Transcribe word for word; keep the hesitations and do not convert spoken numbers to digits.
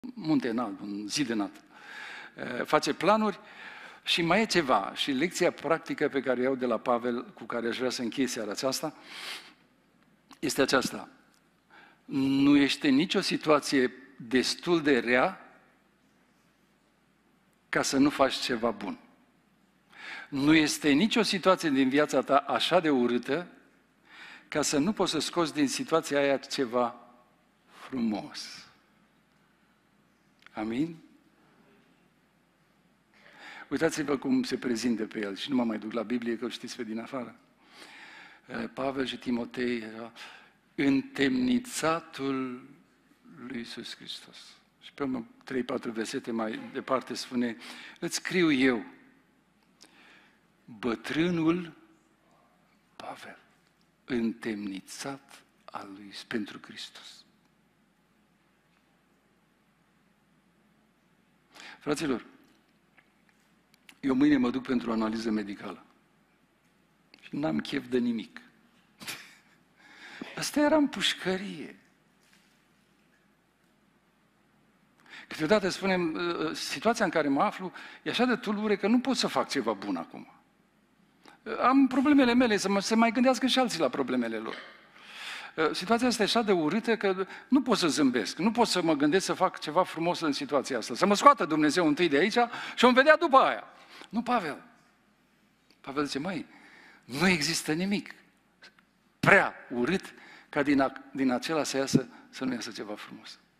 munte înalt, un zid înalt. Face planuri și mai e ceva. Și lecția practică pe care o iau de la Pavel, cu care aș vrea să închei seara aceasta, este aceasta. Nu este nicio situație destul de rea ca să nu faci ceva bun. Nu este nicio situație din viața ta așa de urâtă ca să nu poți să scoți din situația aia ceva frumos. Amin? Uitați-vă cum se prezintă pe el și nu mă mai duc la Biblie, că o știți pe din afară. Pavel și Timotei era întemnițatul lui Iisus Hristos. Și pe urmă, trei patru versete mai departe spune, îți scriu eu, bătrânul Pavel, întemnițat al lui pentru Hristos. Fraților, eu mâine mă duc pentru o analiză medicală și n-am chef de nimic. Asta era în pușcărie. Câteodată spunem, situația în care mă aflu e așa de tulbure că nu pot să fac ceva bun acum. Am problemele mele, să mă, să mai gândească și alții la problemele lor. Situația asta e așa de urâtă că nu pot să zâmbesc, nu pot să mă gândesc să fac ceva frumos în situația asta. Să mă scoată Dumnezeu întâi de aici și o vedea după aia. Nu Pavel. Pavel zice, măi, nu există nimic prea urât ca din, a, din acela să iasă, să nu iasă ceva frumos.